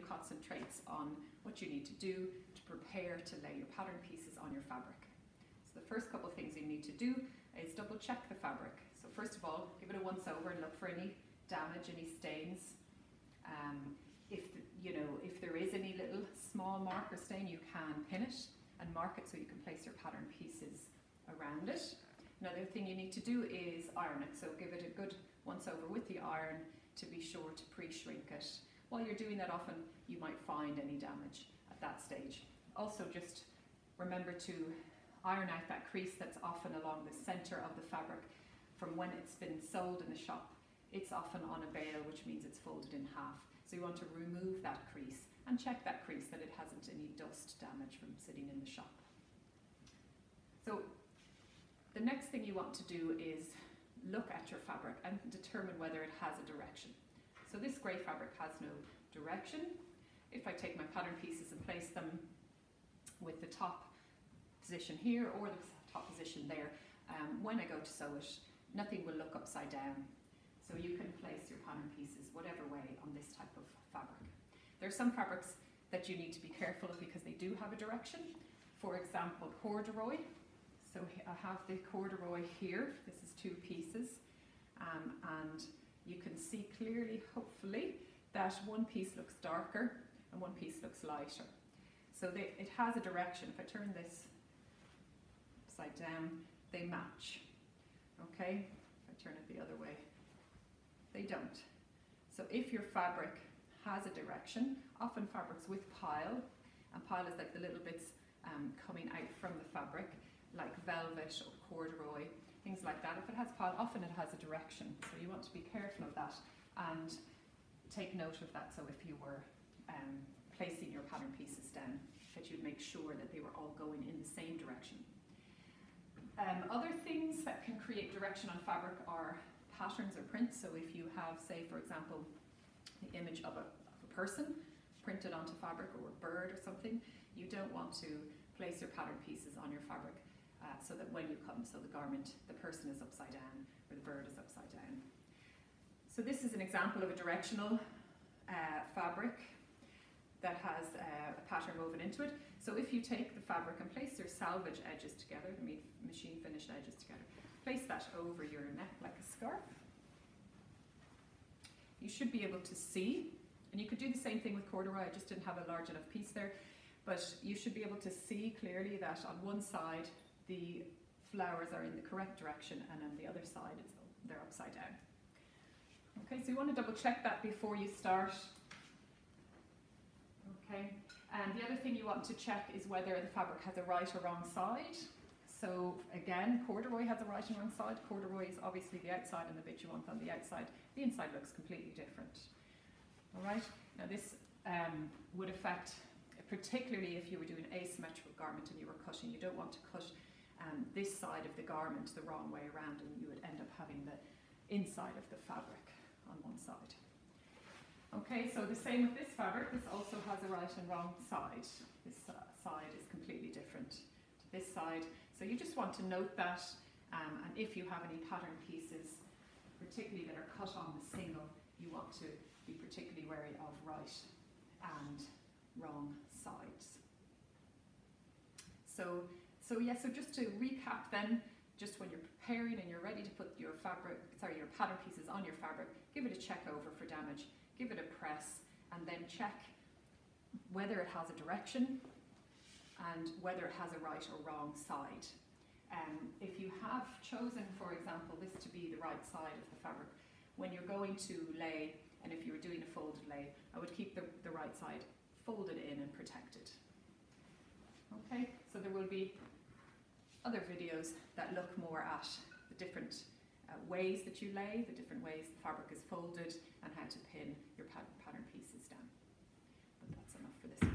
concentrates on what you need to do to prepare to lay your pattern pieces on your fabric. So the first couple of things you need to do is double check the fabric. So first of all, give it a once over and look for any damage, any stains. If there is any little small mark or stain, you can pin it and mark it so you can place your pattern pieces around it. Another thing you need to do is iron it. So give it a good once over with the iron to be sure to pre-shrink it. While you're doing that, often you might find any damage at that stage. Also, just remember to iron out that crease that's often along the center of the fabric from when it's been sold in the shop. It's often on a bale, which means it's folded in half. So you want to remove that crease and check that crease that it hasn't any dust damage from sitting in the shop. So the next thing you want to do is look at your fabric and determine whether it has a direction. So this grey fabric has no direction. If I take my pattern pieces and place them with the top position here or the top position there, when I go to sew it, nothing will look upside down. So you can place your pattern pieces whatever way on this type of fabric. There are some fabrics that you need to be careful of because they do have a direction. For example, corduroy. So I have the corduroy here. This is 2 pieces, and you can see clearly, hopefully, that one piece looks darker and one piece looks lighter. So it has a direction. If I turn this upside down, they match. Okay, if I turn it the other way, they don't. So if your fabric has a direction, often fabrics with pile, and pile is like the little bits coming out from the fabric, like velvet or corduroy, things like that. If it has pile, often it has a direction. So you want to be careful of that and take note of that. So if you were placing your pattern pieces down, that you'd make sure that they were all going in the same direction. Other things that can create direction on fabric are patterns or prints. So if you have, say, for example, the image of a person printed onto fabric, or a bird or something, you don't want to place your pattern pieces on your fabric so that when you come sew the garment, the person is upside down or the bird is upside down. So this is an example of a directional fabric that has a pattern woven into it. So if you take the fabric and place your salvage edges together, the machine finished edges together, place that over your neck like a scarf, you should be able to see, and you could do the same thing with corduroy. I just didn't have a large enough piece there, but you should be able to see clearly that on one side the flowers are in the correct direction and on the other side they're upside down. Okay, so you want to double check that before you start. Okay, and the other thing you want to check is whether the fabric has a right or wrong side. So again, corduroy has a right and wrong side. Corduroy is obviously the outside and the bit you want on the outside. The inside looks completely different. All right, now this would affect, particularly if you were doing an asymmetrical garment and you were cutting, you don't want to cut this side of the garment the wrong way around, and you would end up having the inside of the fabric on one side. Okay, so the same with this fabric. This also has a right and wrong side. This side is completely different to this side. So you just want to note that, and if you have any pattern pieces, particularly that are cut on the single, you want to be particularly wary of right and wrong sides. So just to recap then, just when you're preparing and you're ready to put your pattern pieces on your fabric, give it a check over for damage, give it a press, and then check whether it has a direction and whether it has a right or wrong side. If you have chosen, for example, this to be the right side of the fabric, when you're going to lay, and if you were doing a folded lay, I would keep the right side folded in and protected. Okay, so there will be other videos that look more at the different ways that you lay, the different ways the fabric is folded, and how to pin your pattern pieces down. But that's enough for this.